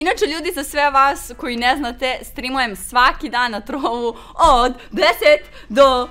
Inače, ljudi, za sve vas koji ne znate, streamujem svaki dan na Trovu od 10 do...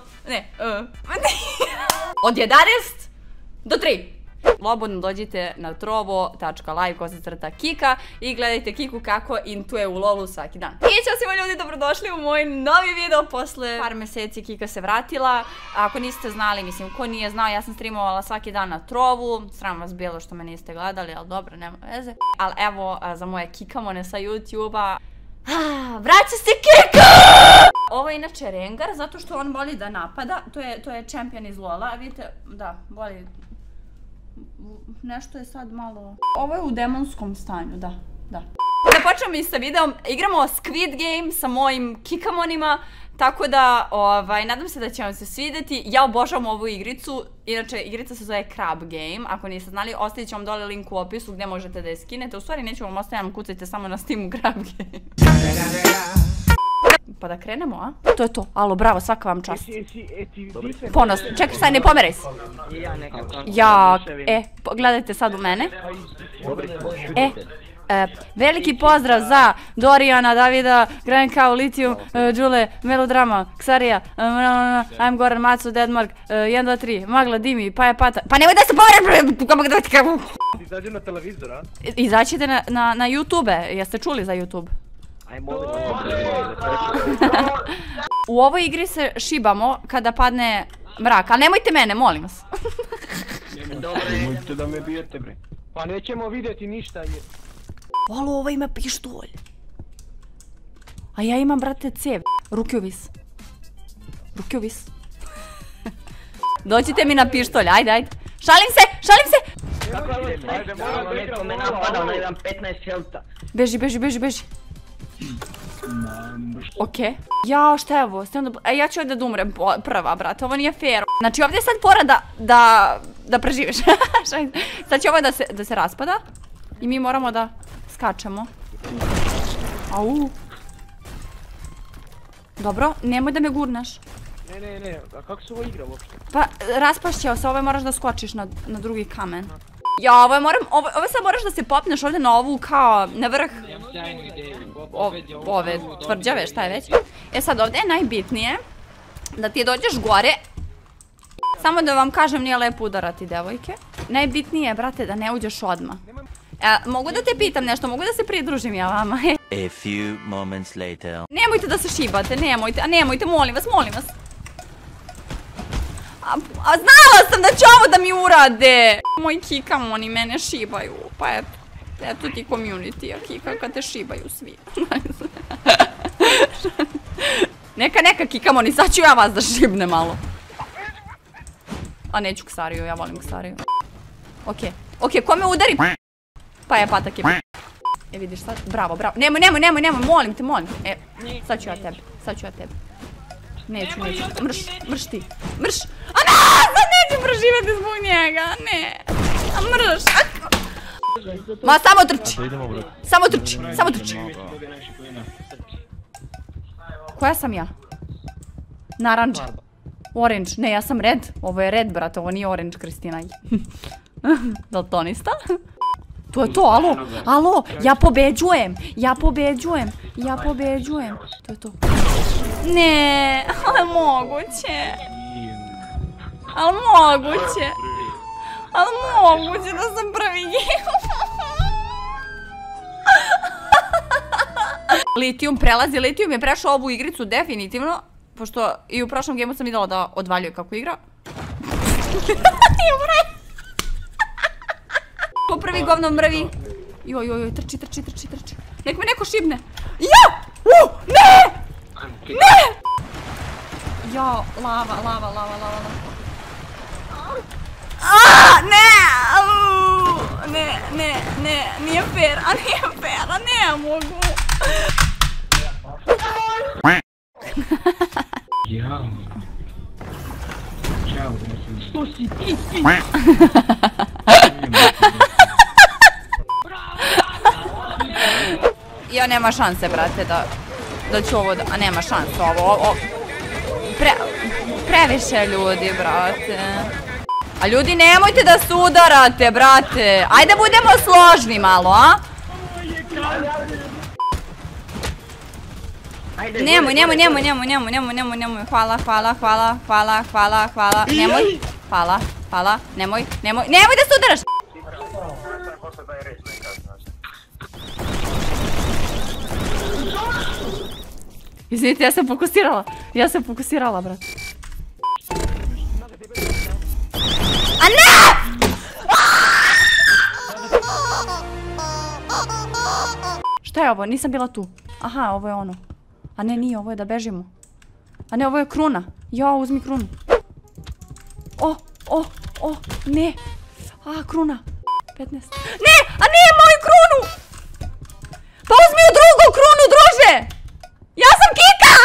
od 11 do 3. Slobodno dođite na trovo.live/Kika i gledajte Kiku kako intuje u lolu svaki dan. I ćao svima ljudi, dobrodošli u moj novi video. Posle par meseci Kika se vratila. Ako niste znali, mislim, ko nije znao, ja sam streamovala svaki dan na Trovu. Sram vas bilo što me niste gledali, ali dobro, nema veze. Ali evo, za moje kikamone sa YouTube-a, vraća se Kika! Ovo je inače Rengar, zato što on voli da napada. To je čempion iz Lola, vidite, da, voli... Nešto je sad malo... Ovo je u demonskom stanju, da. Da počnemo i sa videom. Igramo Squid Game sa mojim kikamonima. Tako da, nadam se da će vam se svidjeti. Ja obožavam ovu igricu. Inače, igrica se zove Crab Game. Ako niste znali, ostavit ću vam dole link u opisu gdje možete da je skinete. U stvari neću vam ostavljam, kucajte samo na Steamu Crab Game. Pa da krenemo, a? To je to. Alo, bravo, svaka vam čast. Ponos. Čekaj, staj, ne pomeraj se. Ja, gledajte sad u mene. Veliki pozdrav za Dorijana, Davida, Granka, Litijum, Đule, Melodrama, Ksarija, I'm Goran, Macu, Deadmark, 1, 2, 3, Magla, Dimi, Paja, Pata. Pa nemoj da se pomeraj! Izađu na televizor, a? Izaćete na YouTube, jeste čuli za YouTube? U ovoj igri se šibamo kada padne mrak, ali nemojte mene, molim vas. Nemojte da me bijete, bre. Pa nećemo vidjeti ništa. Alo, ovo ima pištolj. A ja imam, brate, cev. Ruke u vis. Ruke u vis. Dođite mi na pištolj, ajde. Šalim se! Ajde, moram da neko me napada, ona imam 15 helta. Beži. Okej. Jao, šta je ovo? Ja ću ovdje da umrem prva, brate, ovo nije fair. Znači ovdje je sad fora da preživiš. Sad će ovo da se raspada. I mi moramo da skačemo. Au. Dobro, nemoj da me gurneš. Ne, a kako se ovo igra uopšte? Pa, raspašćeo se, ovo moraš da skočiš na drugi kamen. Ja, ovo sad moraš da se popneš ovdje na ovu kao na vrh. Ove tvrđave, šta je već. Sad ovdje je najbitnije da ti dođeš gore. Samo da vam kažem, nije lepo udarati devojke. Najbitnije je, brate, da ne uđeš odmah. Mogu da te pitam nešto, mogu da se pridružim ja vama? A few moments later. Nemojte da se šibate, nemojte, molim vas. A znala sam da će ovo da mi urade! Moji kikamoni mene šibaju, pa eto ti community, Kika, kad te šibaju svi. Neka kikamoni, sad ću ja vas da šibne malo. A neću Ksariju, ja volim Ksariju. Okej, ko me udari? Pa je patak je... vidiš sad, bravo. Nemoj, molim te. Sad ću ja tebi. Neću. Mrš ti. A ne, sad neću proživjeti zbog njega, ne. A mrš. Ma, samo trči. Koja sam ja? Naranđa. Orange, ne, ja sam red. Ovo je red, brate, ovo nije orange, Kristina. Daltonista? To je to, alo, ja pobeđujem. To je to. Ne, ali moguće da sam prvi. Litijum je prešao ovu igricu definitivno, pošto i u prošlom gameu sam vidjela da odvaljuje kako igra. Ko prvi govno mrvi. Joj, trči. Nek me neko šibne. Ja! Ne! Ja, lava. Ne, nije fair, a ne mogu. Jao. Što si ti? Ja, nema šanse, brate, da ću ovo da... A nema šanse ovo. Previše ljudi, brate. A ljudi, nemojte da se udarate, brate. Ajde budemo složni malo, a? Nemoj, hvala. Nemoj, hvala, nemoj da se udaraš! Izvinite, ja sam fokusirala, brat. A ne! Šta je ovo? Nisam bila tu. Aha, ovo je ono. A ne, nije, ovo je da bežimo. A ne, ovo je kruna. Ja, uzmi krunu. Ne. A, kruna. 15. Ne, a nije moju krunu! Pa uzmi u drugu krunu, druže! Ja sam Kika!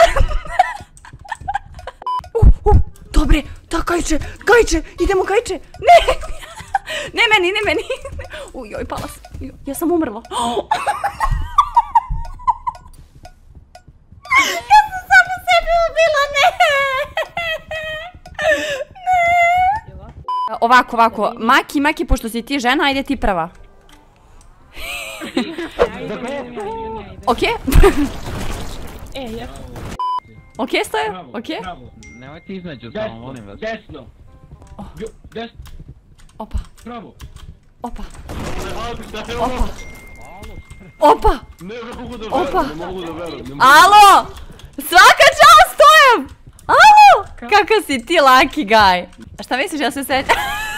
Dobre, da, Kajče, idemo Kajče. Ne, ne meni. Joj, pala sam. Ja sam umrla. Ja sam samo sebi ubila, ne. Ovako, Maki, pošto si ti žena, ajde ti prva. Okej? Okej, stoje? Okej? Nemojte između samo, molim vas. Desno. Opa. Pravo. Opa. Alo! Svaka čast, stojem! Alo! Kakav si ti lucky guy? A šta misliš, ja se sećam?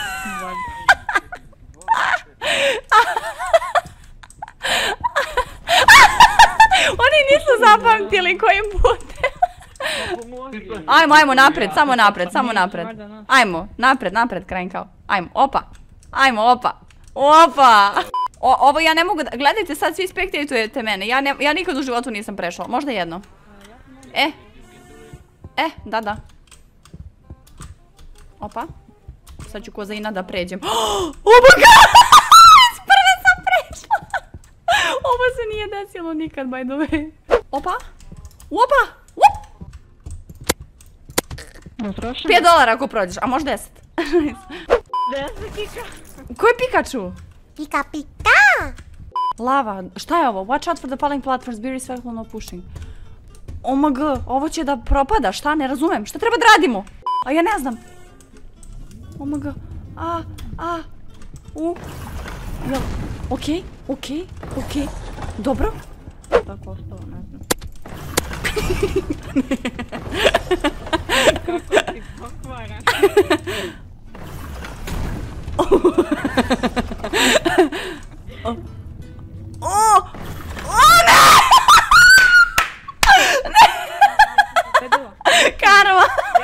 Oni nisu zapamtili kojim putem. Ajmo, napred, samo napred. Ajmo, napred, krajem kao. Ajmo, opa. Ovo ja ne mogu da... Gledajte, sad svi spektatujete mene. Ja nikad u životu nisam prešla. Možda jedno. Da. Opa. Sad ću ko za ina da pređem. Oboga! Prve sam prešla! Ovo se nije desilo nikad, by the way. Opa! $5 ako prođeš, a možda 10. Ko je Pikachu? Pika. Lava, šta je ovo? Watch out for the falling platforms, be respectful, no pushing. OMG, ovo će da propada, šta? Ne razumem, šta treba da radimo? A ja ne znam. OMG, okej, dobro. Tako ostalo, ne znam. Kako ti pokvaran? Karma!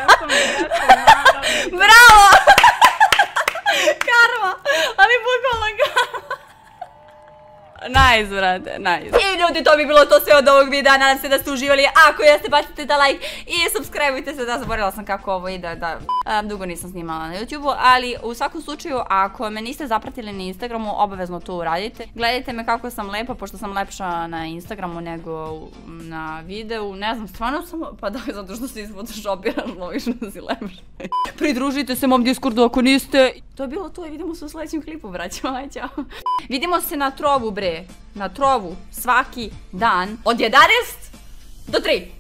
Bravo! Karma! Ali bukvalno karma! Nice, brate, nice. I ljudi, to bi bilo to sve od ovog videa. Nadam se da ste uživali. Ako jeste, bacite da like i subscribeujte se. Da, zaboravila sam kako ovo ide, da dugo nisam snimala na YouTubeu. Ali u svakom slučaju, ako me niste zapratili na Instagramu, obavezno to uradite. Gledajte me kako sam lepa, pošto sam lepša na Instagramu nego na videu. Ne znam, stvarno sam... Pa da, zato što se isfotoshopiraš, loviš da si lepša. Pridružite se mom Discordu ako niste. To je bilo to i vidimo se u sljedećem klipu, braćo. Aj, ćao. Vidimo se na trovu, bre. Na trovu svaki dan od 11 do 3.